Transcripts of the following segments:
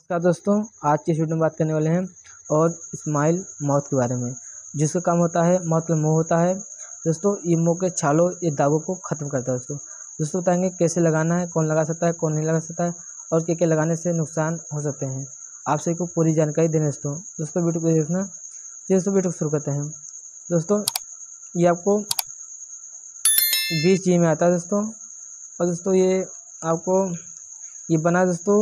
नमस्कार दोस्तों, आज की इस वीडियो में बात करने वाले हैं और स्माइल माउथ के बारे में। जिसका काम होता है, माउथ में मुँह होता है दोस्तों। ये मुँह के छालों, ये दागों को ख़त्म करता है दोस्तों बताएंगे कैसे लगाना है, कौन लगा सकता है, कौन नहीं लगा सकता है और क्या क्या लगाने से नुकसान हो सकते हैं। आप सभी को पूरी जानकारी देना दोस्तों वीडियो को देखना। दोस्तों वीडियो को शुरू करते हैं। दोस्तों ये आपको 20 जी में आता है दोस्तों। और दोस्तों ये आपको ये बना दोस्तों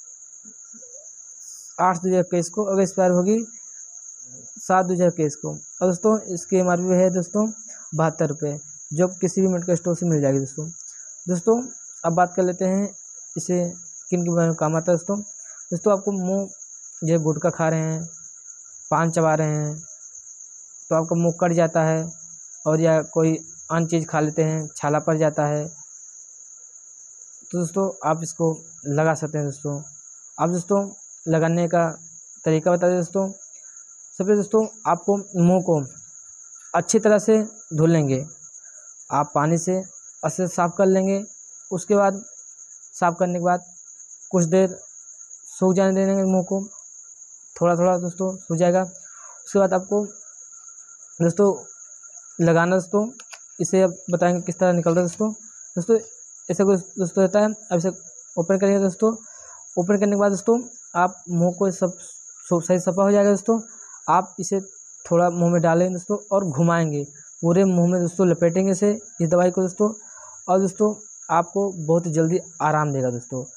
8/2021 को, अगर एक्सपायर होगी 7/2021 को। और दोस्तों इसकी MRP है दोस्तों 72 रुपये, जो किसी भी मेडिकल स्टोर से मिल जाएगी दोस्तों। अब बात कर लेते हैं इसे किन के बारे में काम आता है दोस्तों आपको मुंह जो गुटखा खा रहे हैं, पान चबा रहे हैं तो आपका मुंह कट जाता है, और या कोई अन्य चीज़ खा लेते हैं, छाला पड़ जाता है, तो दोस्तों आप इसको लगा सकते हैं अब दोस्तों लगाने का तरीका बता दें सबसे दोस्तों आपको मुंह को अच्छी तरह से धुल लेंगे। आप पानी से अच्छे से साफ़ कर लेंगे। उसके बाद साफ़ करने के बाद कुछ देर सूख जाने देंगे मुंह को, थोड़ा थोड़ा दोस्तों सूख जाएगा। उसके बाद आपको दोस्तों लगाना इसे अब बताएंगे किस तरह निकलता है दोस्तों ऐसे कुछ दोस्तों रहता है। अब इसे ओपन करेंगे ओपन करने के बाद आप मुंह को सब सही सफ़ा हो जाएगा आप इसे थोड़ा मुंह में डालेंगे और घुमाएंगे, पूरे मुंह में लपेटेंगे इसे, इस दवाई को और आपको बहुत जल्दी आराम देगा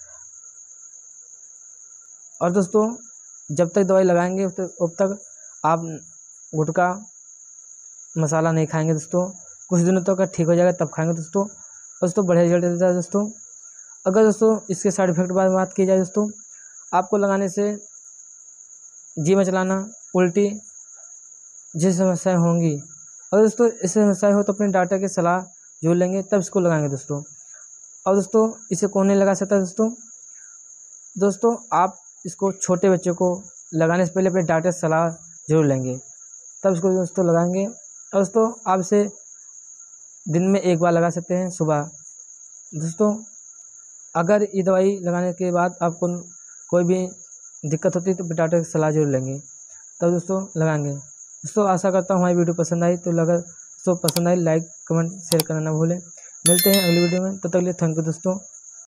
और जब तक दवाई लगाएंगे तब तक आप गुटखा मसाला नहीं खाएंगे कुछ दिनों तक ठीक हो जाएगा तब खाएंगे और बढ़िया रिजल्ट देता है अगर इसके साइड इफेक्ट के बारे में बात की जाए आपको लगाने से जी में चलाना, उल्टी जैसी समस्याएं होंगी, अगर ऐसी समस्याएं हो तो अपने डॉक्टर की सलाह जरूर लेंगे तब इसको लगाएंगे और इसे कौन नहीं लगा सकता आप इसको छोटे बच्चों को लगाने से पहले अपने डॉक्टर से सलाह जरूर लेंगे तब इसको लगाएंगे। और आप इसे दिन में एक बार लगा सकते हैं सुबह। अगर ये दवाई लगाने के बाद आपको कोई भी दिक्कत होती है तो डॉक्टर की सलाह जरूर लेंगे तब लगाएंगे। आशा करता हूँ हमारी वीडियो पसंद आई, तो अगर पसंद आई लाइक कमेंट शेयर करना ना भूलें। मिलते हैं अगली वीडियो में, तब तक के लिए थैंक यू दोस्तों।